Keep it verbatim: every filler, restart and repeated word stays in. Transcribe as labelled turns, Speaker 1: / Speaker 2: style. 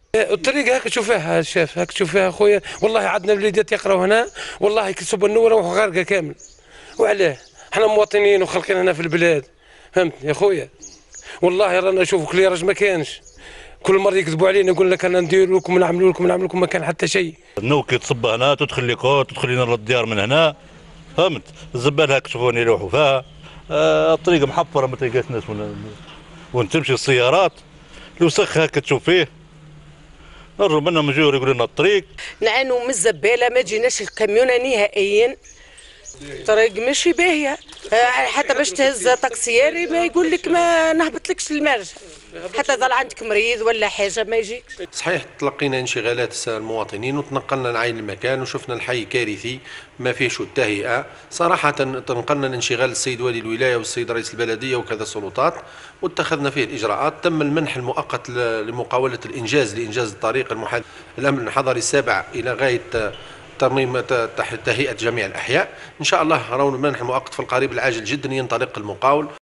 Speaker 1: الطريق هاك تشوف فيها الشاف، هاك تشوف فيها خويا، والله عندنا وليدات يقراو هنا، والله يكتسبوا النور يروحوا غارقه كامل. وعلاه؟ حنا مواطنين وخلقين هنا في البلاد، فهمتني يا خويا؟ والله رانا نشوفوا كليراج ما كانش، كل مره يكذبوا علينا يقول لك انا ندير لكم نعملوا لكم نعملوا لكم، ما كان حتى شيء.
Speaker 2: النوكي تصب هنا تدخل ليكو تدخل لنا للديار من هنا، فهمت؟ الزبال هاك تشوفون يروحوا فيها. آه الطريق محفره ما تلقاش ناس وين تمشي السيارات، الوسخ هاك تشوف فيه. نرجو منهم يجوا يقولوا لنا الطريق.
Speaker 3: نعانوا من الزباله، ما جيناش الكاميونه نهائيا. الطريق ماشي باهيه، حتى باش تهز طاكسياري ما يقول لك ما نهبطلكش المرج، حتى ظل عندك مريض ولا حاجه ما يجيك.
Speaker 4: صحيح تلقينا انشغالات المواطنين وتنقلنا نعاين المكان وشفنا الحي كارثي ما فيهش التهيئه، صراحه تنقلنا لانشغال السيد والي الولايه والسيد رئيس البلديه وكذا السلطات، واتخذنا فيه الاجراءات. تم المنح المؤقت لمقاوله الانجاز لانجاز الطريق المحدد الامن الحضري السابع الى غايه ترميم تهيئه جميع الاحياء. ان شاء الله راهو المنح المؤقت في القريب العاجل جدا ينطلق المقاول.